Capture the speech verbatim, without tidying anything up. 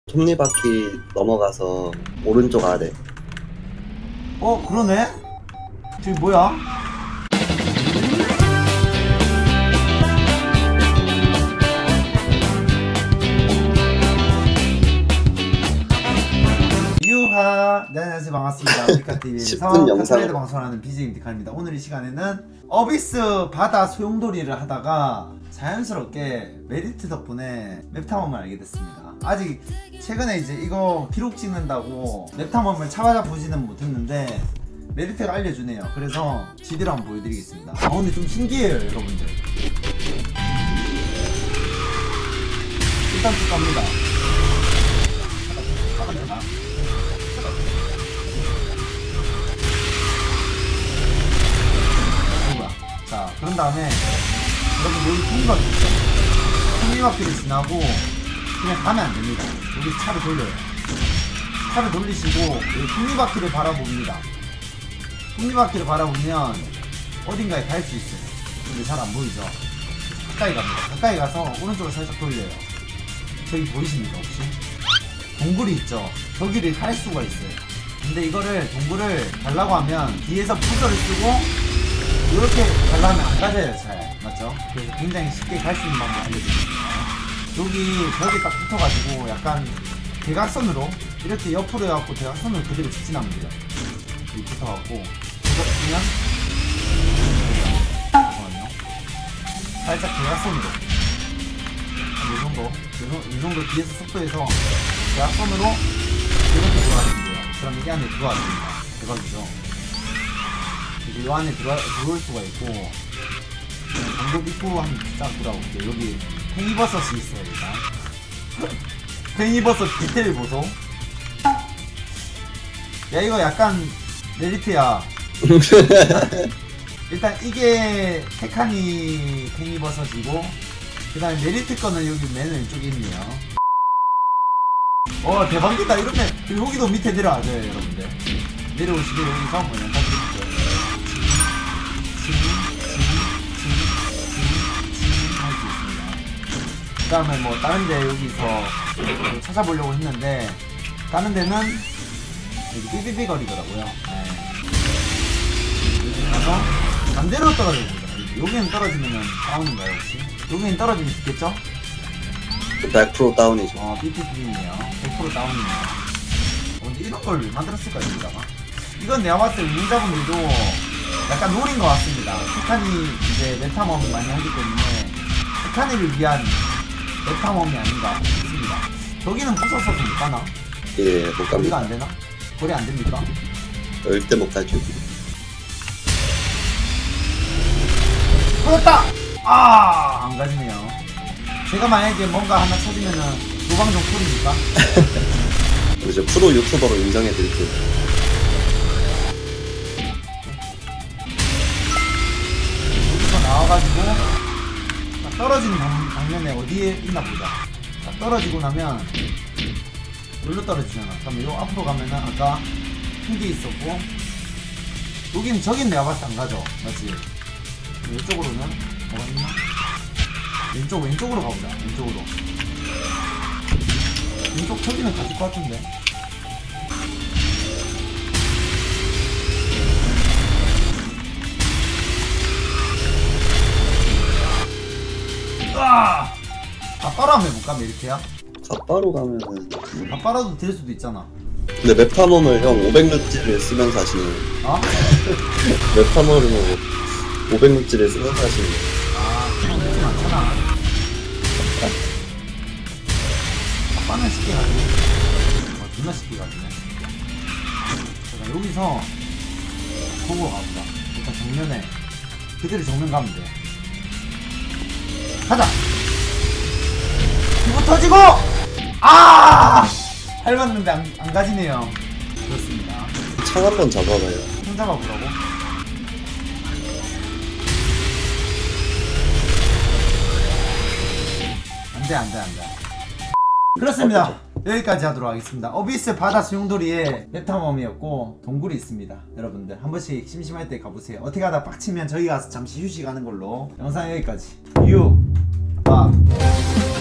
톱니바퀴 넘어가서 오른쪽 아래. 어 그러네? 저기 뭐야? 유하. 네, 안녕하세요, 반갑습니다. 아프리카티비에서 십 분 영상 카트라이더 방송하는 비제이 디칼입니다. 오늘 이 시간에는 어비스 바다 소용돌이를 하다가 자연스럽게 메리트 덕분에 맵탐험을 알게 됐습니다. 아직 최근에 이제 이거 기록 찍는다고 맵탐험을 찾아보지는 못했는데 메리트가 알려주네요. 그래서 지대로 한번 보여드리겠습니다. 아 근데 좀 신기해요, 여러분들. 일단 쭉 갑니다. 자, 그런 다음에 여러분 여기 톱니바퀴 있죠? 톱니바퀴를 지나고 그냥 가면 안 됩니다. 여기 차를 돌려요. 차를 돌리시고 여기 톱니바퀴를 바라봅니다. 톱니바퀴를 바라보면 어딘가에 갈 수 있어요. 근데 잘 안 보이죠? 가까이 갑니다. 가까이 가서 오른쪽으로 살짝 돌려요. 저기 보이십니까 혹시? 동굴이 있죠? 저기를 갈 수가 있어요. 근데 이거를 동굴을 가려고 하면 뒤에서 푸저를 쓰고 이렇게 가려면 안 가져요, 잘. 맞죠? 그래서 굉장히 쉽게 갈 수 있는 방법 알려드립니다. 여기 벽에 딱 붙어가지고 약간 대각선으로 이렇게 옆으로 해갖고 대각선으로 그대로 직진하면 돼요. 여기 붙어갖고 이거 보면 잠깐만요. 살짝 대각선으로 이 정도 이 정도 뒤에서 속도에서 대각선으로 이렇게 들어가시면 돼요. 그럼 이게 안에 들어와집니다. 대박이죠? 이 안에 들어, 들어올 수가 있고 방법 입구 한번 쫙 돌아볼게요. 여기 팽이버섯이 있어요. 일단 팽이버섯 디테일 보소. 야 이거 약간 메리트야. 일단 이게 테카니 팽이버섯이고 그 다음에 메리트 거는 여기 맨 왼쪽에 있네요. 어 대박이다. 이러면 여기도 밑에 내려와줘요, 여러분들. 내려오시고 여기서 뭐 연타 드릴게요. 그 다음에 뭐 다른데 여기서 찾아보려고 했는데 다른 데는 여기 삐삐삐 거리더라고요. 네. 여기 가서 반대로 떨어져야 됩니다. 여기는 떨어지면은 다운인가요 혹시? 여기는 떨어지면 죽겠죠? 백 퍼센트 다운이죠. 어 삐삐삐네요. 백 퍼센트 다운이네요. 어, 근데 이런 걸 왜 만들었을까요, 여기다가? 이건 내가 봤을 때 운영자분들도 약간 노린 것 같습니다. 테카니 이제 맵탐험 많이 하기 때문에 테카니를 위한 맵탐험이 아닌가 싶습니다. 저기는 부서서 못 가나? 예, 못 거리가 갑니다. 안 되나? 거리 안 됩니까? 절대 못 가죠. 그렇다! 아! 안 가지네요. 제가 만약에 뭔가 하나 찾으면은 노방정 콜입니까? 그렇죠. 프로 유튜버로 인정해 드릴게요. 나와가지고 떨어지는 방, 방면에 어디에 있나 보자. 자, 떨어지고 나면 여기로 떨어지잖아. 그러면 요 앞으로 가면은 아까 큰 게 있었고 여기는 저긴 내가 봤을 때 안 가죠. 맞지? 이쪽으로는 뭐가 있나? 왼쪽 왼쪽으로 가보자. 왼쪽으로 왼쪽 저기는 가질 것 같은데. 아! 가빠로 한번 해볼까, 메리트야? 가빠로 가면은. 가빠라도 될 수도 있잖아. 근데 맵탐험을 형 오백 루찌를 쓰면서 하시는. 어? 맵탐험을 오백 루찌를 쓰면서 하시는. 아, 그런 게 많잖아. 가빠는 쉽게 가지네. 어, 존나 쉽게 가지네. 잠깐, 여기서 보고 가보자. 일단 정면에. 그대로 정면 가면 돼. 가자! 피부 터지고! 아! 밟았는데 안, 안 가지네요. 그렇습니다. 창 한번 잡아봐요. 손 잡아보라고? 안돼 안돼 안돼. 그렇습니다. 여기까지 하도록 하겠습니다. 어비스 바다 수용돌이의 맵탐험이었고 동굴이 있습니다. 여러분들 한 번씩 심심할 때 가보세요. 어떻게 하다 빡치면 저희 가서 잠시 휴식하는 걸로. 영상 여기까지. 유 박